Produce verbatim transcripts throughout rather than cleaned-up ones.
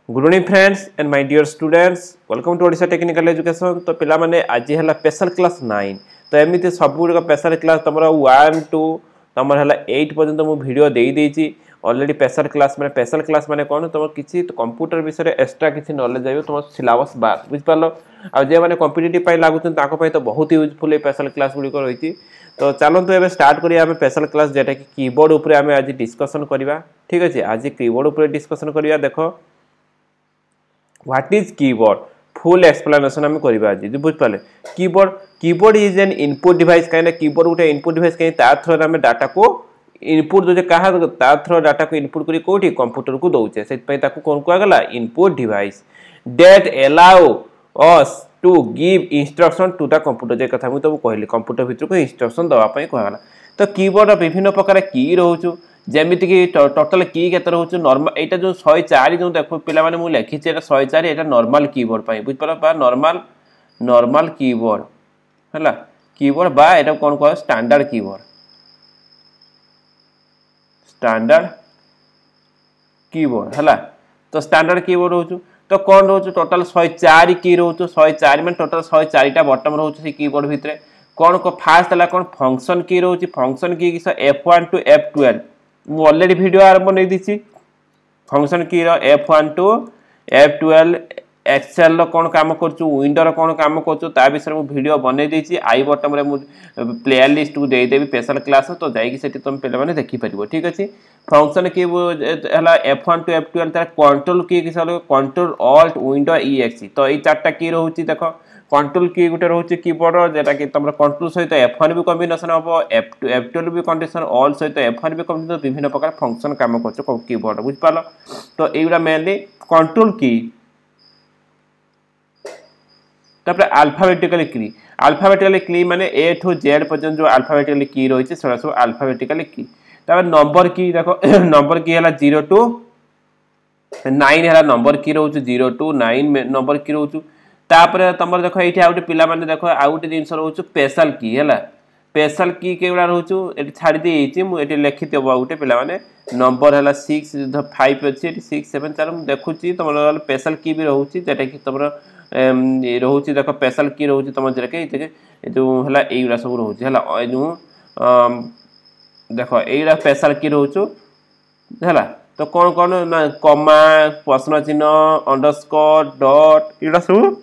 Good evening friends and my dear students welcome to Odisha technical education. तो पिला माने आज है स्पेशल क्लास नाइन। तो एमती सब गुड़ स्पेशल क्लास तुम वन टू तुम है एट पर्यंत मुझे भिडियो दे देती ऑलरेडी। स्पेशल क्लास मैंने स्पेशल क्लास मैंने कौन तुम किसी कंप्यूटर विषय एक्सट्रा किसी नॉलेज आइए तुम सिलेबस बार बुझिपार। आज मैंने कॉम्पिटिटिव लागुन तो बहुत यूजफुल स्पेशल क्लास गुड़िक रही। तो चलते एवं स्टार्ट करिए स्पेशल क्लास जेटा कि कीबोर्ड उपरे आम आज डिस्कसन करवा। ठीक अच्छे आज कीबोर्ड उपरे डिस्कसन करवा। देख what is keyboard full explanation आम करवा आज बुझिपारे। Keyboard keyboard is an input device कहीं कीबोर्ड गोटे इनपुट डिवाइस कहीं तार थ्रो आम डाटा को इनपुट दौचे क्या तार थ्रो डाटा को इनपुट करी कोठी कंप्यूटर को दौचे से कौन कहगला input device that allow us to give instruction to the computer जे कथा मुझे कहली कंप्यूटर भीतर को इंस्ट्रक्शन दवाई कहगला। तो कीबोर्ड विभिन्न प्रकार की रोचु जमीती कि टोटाल की केते रोचु नॉर्मल एटा जो शहे चार जो देखो पिला माने मु लिखी एटा शहे चार एटा नॉर्मल कीबोर्ड पाई बुझिपार बा नॉर्मल नॉर्मल कीबोर्ड हला कीबोर्ड बा एटा कोन कह स्टैंडर्ड कीबोर्ड स्टैंडर्ड कीबोर्ड हला। तो स्टैंडर्ड कीबोर्ड रोचु तो कौन रोचु टोटाल शहे चार की रोचु शहे चार माने टोटाल शहे चार टा बटन रोचु से कीबोर्ड भितरे कौन को फास्ट हला कौन फंक्शन की रोचु फंक्शन की F one to F twelve मु ऑलरेडी वीडियो आरंभ नहीं दीची फंक्शन की F one to F twelve Excel रो कौन काम करछु विंडो रो कौन काम करछु ता विषय मु वीडियो बनै देछि आई बटन रे मु प्ले लिस्ट को दे देबी स्पेशल क्लास तो जाई कि सेठी तुम पेले माने देखि परिबो। ठीक अछि फंक्शन की हला F one to F twelve तार कंट्रोल की कि कंट्रोल ऑल्ट विंडो ईएक्स तो ई चारटा की रहउछि देखो कंट्रोल की गोटे रोचे कीबोर्ड जेटा कि तुम कंट्रोल सहित एफ वन भी कॉम्बिनेशन हम एफ टू एफ ट्वेल्व भी कंडीशन ऑल सहित एफ वन भी कॉम्बिनेशन विभिन्न प्रकार फंक्शन काम कर कीबोर्ड बुझिपाल। तो एगुड़ा मेनली कंट्रोल की तापर अल्फाबेटिकली की अल्फाबेटिकली की माने ए टू जेड पर्यंत जो अल्फाबेटिकली की रही है सब अल्फाबेटिकली की। तापर नंबर की देखो नंबर की है जीरो टू नाइन है नंबर की रोच जीरो टू नाइन नंबर की रोच तापर तुम देख ये आउटे पिला माने देख आउटे जिन रोच स्पेशल की है स्पेशल की केगुड़ा रोचु ये छाड़ी दी मुझे लिखी गोटे पिला माने नंबर है सिक्स फाइव अच्छी सिक्स सेवेन चार देखुची तुम स्पेशल की भी रोचे जेटा कि तुम रोचे देख स्पेशल की रोचे तुम जे जो है युवा सब रोचे है जो देख युवा स्पेशल की रोचु है। तो कौन कौन ना कमा प्रश्न चिन्ह अंडरस्कोर डॉट युवा सब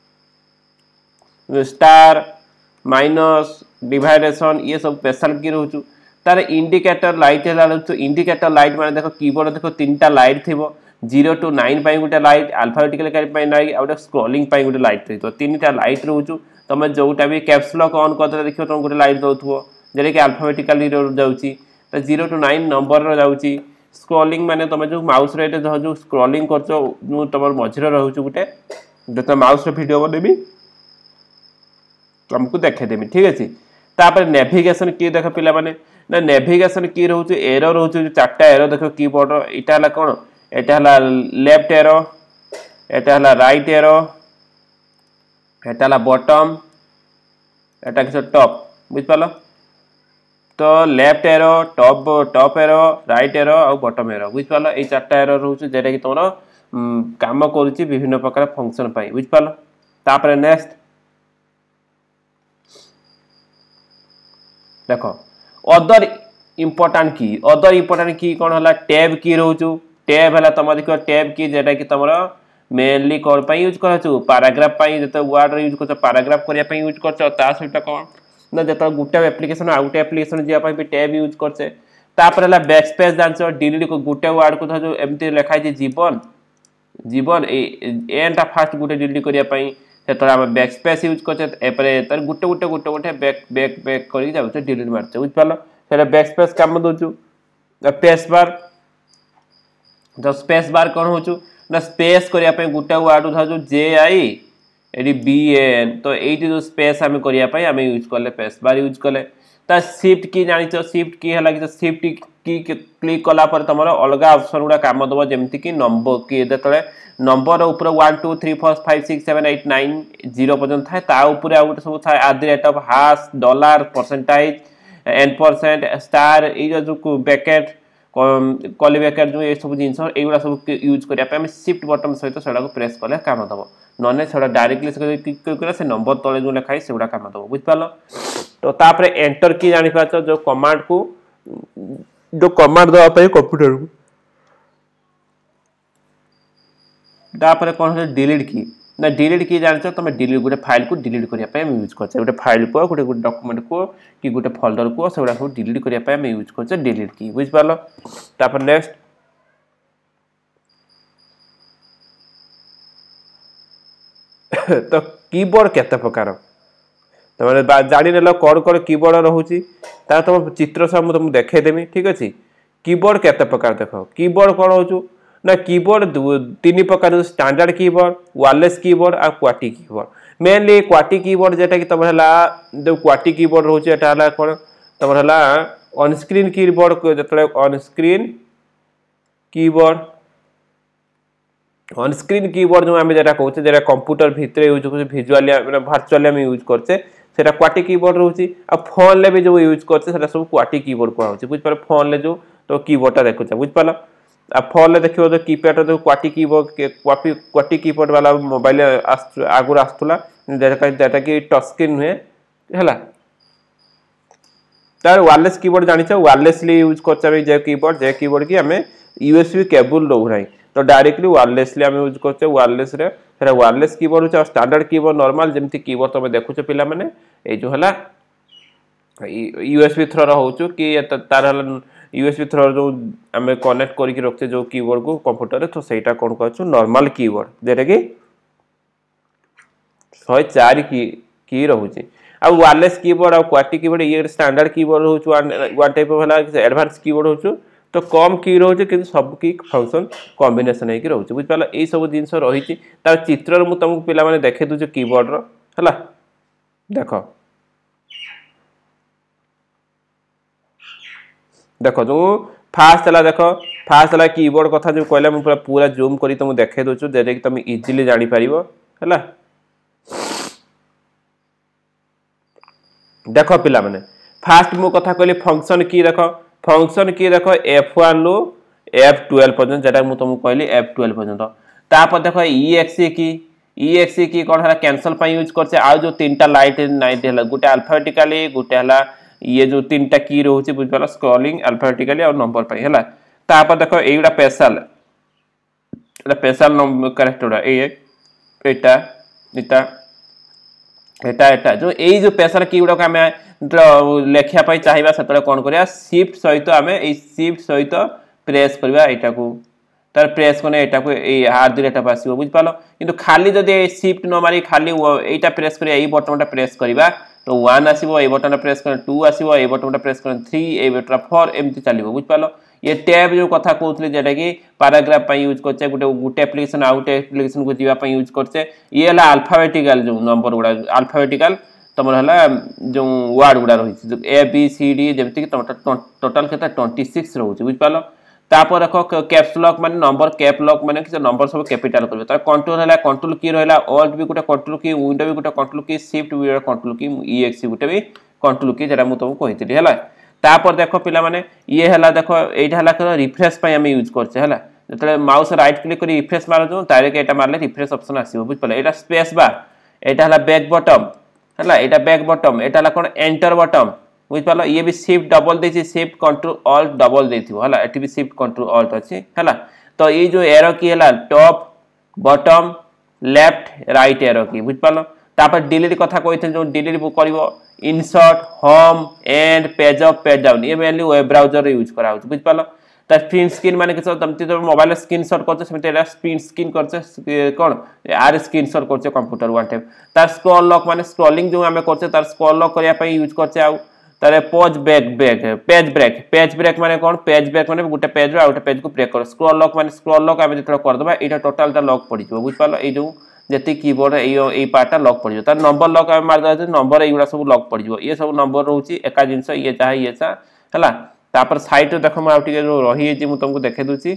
स्टार माइनस डिवाइडेशन ये सब स्पेशल की रोचु तार इंडिकेटर लाइट है इंडिकेटर लाइट माने देखो कीबोर्ड देखो तीन टा लाइट थी जीरो टू नाइन गोटे light alphabetical light out scrolling गोटे लाइट थी तीन टा लाइट रोचु तुम जोटा भी कैप्स लॉक ऑन कर देखो तुम गोटे लाइट दौथो जेटा कि अल्फाबेटिकली जाऊँगी तो जीरो टू नाइन नंबर जाऊँगी स्क्रॉलिंग माने तुम जो माउस रे जो स्क्रॉलिंग कर तुम मझे रोचे गोटे जो माउस वीडियो बनेबी तुमको देखेदेमी। ठीक अच्छे तापर नेविगेशन की देख पिला माने ना नेविगेशन की रोचे एरो रोचे चार्टा एरो देख कीबोर्ड इटा हला कौन एटा हला लेफ्ट एरो एटा हला राइट एरो एटा हला बॉटम एटा किस टॉप बुझिपाल। तो left arrow top top arrow right arrow और बॉटम एरो बुझिपाल ये चार्टा एरो रोचे जेटा कि तुम काम करुच्ची विभिन्न प्रकार फंक्शन पाई बुझिपाल। तापर नेक्स्ट देख अदर इम्पोर्टाट की अदर इम्पोर्टाट की कौन है टैब की रोचु टैब है तुम देख टैब की जेटा कि तुम मेनली कौन यूज कर पाराग्राफ जो वर्ड यूज कर पाराग्राफ करने यूज कर सहित कौन ना जो गोटे एप्लिकेशन आउ गोटे एप्लिकेशन जावाई भी टैब यूज करचे। तापर है बैक स्पेस जान डिलीट गोटे वर्ड को जो एमती लिखाई जीवन जीवन एंटा फास्ट गोटे डिलीट करने से आम बैक स्पेस यूज कर गोटे गोटे गोटे गोटे बैक बैक बैक कर डिलीट मारचे बुझिपाल से बैक स्पेस कम दौचु। स्पेस बार तो स्पेस बार कौन हो ना स्पेस करने गोटे वर्ड था जो जे आई ये बी एन तो ये जो स्पेस आम करने आम यूज कले स्पेस बार यूज कले। तो शिफ्ट की जान शिफ्ट की है कि शिफ्ट की क्लिक कलापर तुम अलग ऑप्शन गुड़ा कम दब जमीती कि नंबर की जो नंबर ऊपर one two three four five six seven eight nine zero पर्यटन थाए गोटे सब थाए at the rate of hash dollar percentage and percent star ये जो ब्रैकेट कॉलिब्रेकर जो ये सब जिनस एगुड़ा सब यूज करने आम शिफ्ट बटन सहित से प्रेस कले काम दब नने से डायरेक्टली क्लिक कर से नंबर तले जो लिखाई से काम दब बुझिपाल। तो तापर एंटर की जानी पाच जो कमांड को जो कमांड दवा कंप्यूटर को तापर कौन है डिलीट की ना डिलीट की जानछ तुम डिलीट गोटे फाइल को डिलीट करने पे यूज करछे गोटे फाइल को गोटे गोटे डॉक्यूमेंट को कि गोटे फोल्डर को सेगुड़ा सब डिलीट करने पे यूज करछे डिलीट की बुझ पालो। तापर नेक्स्ट तो कीबोर्ड केते प्रकार तमने जानि नेलो कोड कोड कीबोर्ड रहउची ता तुम चित्र सब तुम देखे देमी ठीक अछि। कीबोर्ड केते प्रकार देखो कीबोर्ड कोन होचू ना कीबोर्ड तीन प्रकार स्टैंडर्ड कीबोर्ड वायरलेस कीबोर्ड और qwerty keyboard mainly qwerty keyboard जेटा कि तमर हला जो क्वाटी कीबोर्ड रहउची एटा हला कोन तमर हला ऑन स्क्रीन कीबोर्ड को जतले on screen keyboard on screen keyboard जो आमे जेटा कहउचे जेटा कंप्यूटर भितरे यूज करछे विजुअली माने वर्चुअली हम यूज करछे सेटा क्वाटी कीबोर्ड रहउची आ फोन ले भी जो यूज करछे सेटा सब क्वाटी कीबोर्ड को होउची बुझ पर फोन ले जो तो कीबोर्ड ता देखुछे बुझ पाला। आ फोन ले देखियो जो कीपैड जो क्वाटी कीबोर्ड के क्वाटी क्वाटी कीबोर्ड वाला मोबाइल आगुर आस्तुला जेटा जेटा कि टच स्क्रीन हुए हला तार वायरलेस कीबोर्ड जानि छ वायरलेसली यूज करछे जे कीबोर्ड जे कीबोर्ड की हमें यूएसबी केबल लो नाही तो डायरेक्टली वायरलेसली हम यूज करछे वायरलेस रे फेर वायरलेस कीबोर्ड छ स्टैंडर्ड कीबोर्ड नॉर्मल जेमति कीबोर्ड तमे देखुछ पिला माने ए जो हला यूएसबी थ्रो रहउछु कि तार हला यूएसबी थ्रो जो हमें कनेक्ट करके रखते जो कीबोर्ड को कंप्यूटर रे तो सेटा कोन कहछु नॉर्मल कीबोर्ड जेटा कि एक सौ चार की की रहउची। अब वायरलेस कीबोर्ड और क्वाटी कीबोर्ड ये स्टैंडर्ड कीबोर्ड रहउछु वन टाइप वाला एडवांस कीबोर्ड रहउछु तो कम की रहउछु कि सब की फंक्शन कॉम्बिनेशन है कि रहउछु बुझ पाला ए सब जिंस रहिची तार चित्र मु तुमको पिला माने देखे दु जो कीबोर्ड रो हला देखो देखो जो फास्ट हला देखो फास्ट हला कीबोर्ड कथा जो कहले हम पूरा पूरा जूम करी तुम देखे दोछु जे कि तुम इजीली जानि परिबो हला देखो पिला माने फास्ट मु कथा कहली फंक्शन की देखो फंक्शन की देखो एफ वन लो एफ ट्वेल्व पर्यंत जेटा मु तुमको कहली एफ ट्वेल्व पर्यंत तापर देखो ईएक्सी की ईएक्सी की कोन हला कैंसिल पय यूज करछे आ जो तीनटा लाइट नाइट हला गुटे अल्फाबेटिकली गुटे हला ये जो तीनटा की रहउची बुझपाला स्क्रॉलिंग अल्फाबेटिकली और नंबर पय हला तापर देखो एगुडा स्पेशल एटा स्पेशल नंबर कैरेक्टर ए एटा एटा एटा एटा जो एई जो स्पेशल कीबोर्ड को हमें लेखिया पय चाहिबा सेतले कोन करिया शिफ्ट सहित हमें एई शिफ्ट सहित प्रेस करबा एटा को तार प्रेस कोने एटा को ए हार दिले एटा पासिबो बुझ पालो किंतु खाली जदि शिफ्ट न मारी खाली एटा प्रेस करिया एई बटनटा प्रेस करबा तो वन आसीबो ए बटन प्रेस कर टू आसीबो ए बटन प्रेस कर थ्री ए बटन फोर एमती चलिबो बुझ पालो। ये टैब जो कथा कहउतले जेटा कि पैराग्राफ पय यूज करछे गुटे गुटे एप्लीकेशन आउट एप्लीकेशन को जीवा पय यूज करछे ये हला अल्फाबेटिकल जो नंबर गुडा अल्फाबेटिकल तमर हला जो वर्ड गुडा रही जो ए बी सी डी जेमति कि टोटल केता छब्बीस रहउची बुझ पालो। तापर देखो कैप्स लॉक माने नंबर कैप लॉक माने कि नंबर सब कैपिटल करबे तार कंट्रोल हला कंट्रोल की रहला ऑल्ट भी गुटे कंट्रोल की विंडो भी गुटे कंट्रोल की शिफ्ट भी कंट्रोल की ईएक्सी गुटे भी कंट्रोल की जेटा मु तुमको कहितली हला। तापर देखो पिला माने ये हला देखो एटा हला कर रिफ्रेश पय हम यूज करछे हला जतले माउस राइट क्लिक करी रिफ्रेश मार जो डायरेक्ट एटा मारले रिफ्रेश ऑप्शन आसीबो बुझ पाले एटा स्पेस बार एटा हला बैक बटन हला एटा बैक बटन एटा हला कोन एंटर बटन बुझ पालो ये भी शिफ्ट डबल देछि शिफ्ट कंट्रोल ऑल्ट डबल देथिबो हला एटी भी शिफ्ट कंट्रोल ऑल्ट अछि हला। तो ये जो एरो की हला top bottom left right arrow key बुझ पालो। तापर डिलीट कथा कहिथि जो डिलीट करिवो insert home end page up page down ये मेनली वेब ब्राउजर यूज करा होछ बुझ पालो। ता प्रिंट स्क्रीन माने किछ तमति तो मोबाइल स्क्रीनशॉट करछ सेमते एटा प्रिंट स्क्रीन करछ कोन आर स्क्रीनशॉट करछ कंप्यूटर वन टाइम तार स्क्रॉल लॉक माने स्क्रॉलिंग जो हमें करछ तार स्क्रॉल लॉक करिया पय यूज करछ आ तारे pause back back page break page break माने कोन पेज ब्रेक माने गुटे पेज रो आउटे पेज को ब्रेक कर स्क्रॉल लॉक माने स्क्रॉल लॉक आमे जतरा कर दबा एटा टोटल ता लॉक पड़ी जो बुझ पालो ए जो जति कीबोर्ड ए ए पार्टटा लॉक पड़ी जो तार नंबर लॉक आमे मार दे नंबर एगुडा सब लॉक पड़ी जो ये सब नंबर रहउची एका जिंस ये चाहे ये सा हला। तापर साइट रे देखो म आउटी जो रही जे मु तुमको देखे दूची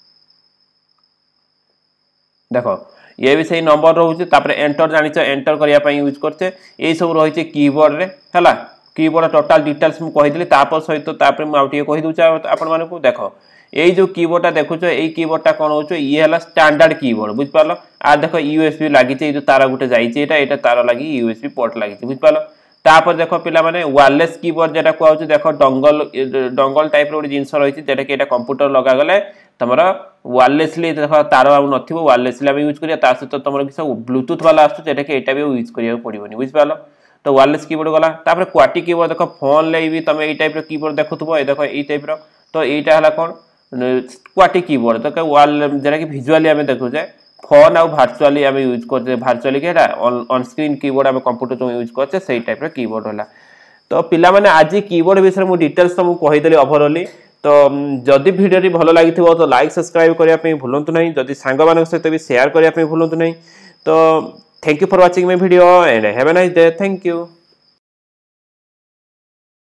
देखो ये भी सही नंबर रहउची तापर एंटर जानि छ एंटर करिया पय यूज करछे ए सब रही छ कीबोर्ड रे हला कीबोर्ड टोटल डिटेल्स मु कहि दिली तापर सहित तापर मु आउटिए कहि दूचा आपण मानकु देखो एई जो कीबोर्डटा देखुछो एई कीबोर्डटा कोन होचो ये हला स्टैंडर्ड कीबोर्ड बुझ पालो आ देखो यूएसबी लागि छै जो तारा गुटे जाई छै एटा एटा तारा लागि यूएसबी पोर्ट लागि छै बुझ पालो तापर देखो पिला माने वायरलेस कीबोर्ड जेटा को होचो देखो डंगल डंगल टाइप रो जिंस रही छै जेटा कि एटा कंप्यूटर लगा गले तमरा वायरलेसली देखो तार आ नथिबो वायरलेसली हम यूज करिया ता सहित तमरा कि ब्लूटूथ वाला आछो जेटा कि एटा भी यूज करिया पड़िबोनी बुझ पालो तो वायरलेस कीबोर्ड गला तापर क्वाटी कीबोर्ड देखो फोन ले भी तमे ए टाइप रो कीबोर्ड देखुथबो ए देखो ए टाइप रो तो एटा हला कोन क्वाटी कीबोर्ड तो वाल जेटा कि विजुअली हमें देखु जाय फोन आ वर्चुअली हम यूज करते वर्चुअली केटा ऑन स्क्रीन कीबोर्ड हम कंप्यूटर तो यूज करते सही टाइप रो कीबोर्ड होला तो पिला माने आज कीबोर्ड विषय मु डिटेल्स तुमको कहि देली ओवरऑली तो जदि वीडियो भलो लागिथिबो तो लाइक सब्सक्राइब करिया पे भूलंतु नहीं जदि सांग मानक सहित भी शेयर करिया पे भूलंतु नहीं तो thank you for watching my video and have a nice day thank you.